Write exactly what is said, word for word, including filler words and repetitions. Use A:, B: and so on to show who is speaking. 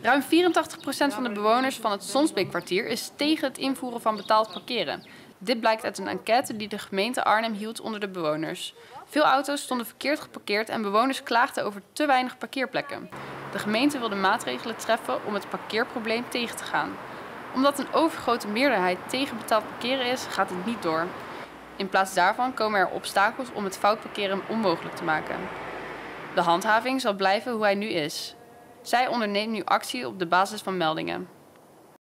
A: Ruim vierentachtig procent van de bewoners van het Sonsbeekkwartier is tegen het invoeren van betaald parkeren. Dit blijkt uit een enquête die de gemeente Arnhem hield onder de bewoners. Veel auto's stonden verkeerd geparkeerd en bewoners klaagden over te weinig parkeerplekken. De gemeente wilde maatregelen treffen om het parkeerprobleem tegen te gaan. Omdat een overgrote meerderheid tegen betaald parkeren is, gaat het niet door. In plaats daarvan komen er obstakels om het fout parkeren onmogelijk te maken. De handhaving zal blijven hoe hij nu is. Zij onderneemt nu actie op de basis van meldingen.